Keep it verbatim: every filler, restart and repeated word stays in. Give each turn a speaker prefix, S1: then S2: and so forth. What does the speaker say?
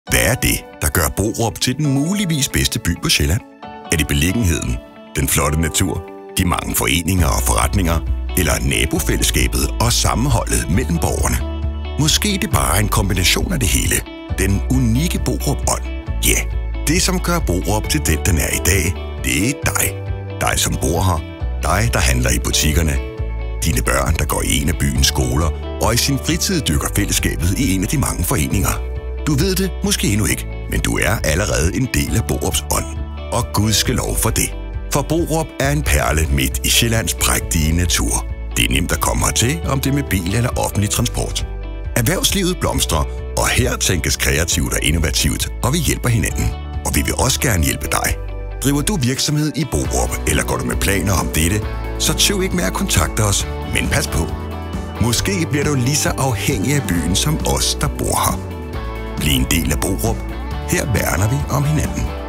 S1: Hvad er det, der gør Borup til den muligvis bedste by på Sjælland? Er det beliggenheden, den flotte natur, de mange foreninger og forretninger, eller nabofællesskabet og sammenholdet mellem borgerne? Måske det bare er en kombination af det hele. Den unikke Borup-ånd. Ja, det som gør Borup til den, den er i dag, det er dig. Dig som bor her. Dig, der handler i butikkerne. Dine børn, der går i en af byens skoler, og i sin fritid dykker fællesskabet i en af de mange foreninger. Du ved det måske endnu ikke, men du er allerede en del af Borups ånd. Og Gud skal lov for det. For Borup er en perle midt i Sjællands prægtige natur. Det er nemt at komme hertil, om det er med bil eller offentlig transport. Erhvervslivet blomstrer, og her tænkes kreativt og innovativt, og vi hjælper hinanden. Og vi vil også gerne hjælpe dig. Driver du virksomhed i Borup, eller går du med planer om dette, så tøv ikke med at kontakte os, men pas på. Måske bliver du lige så afhængig af byen som os, der bor her. Bliv en del af Borup. Her værner vi om hinanden.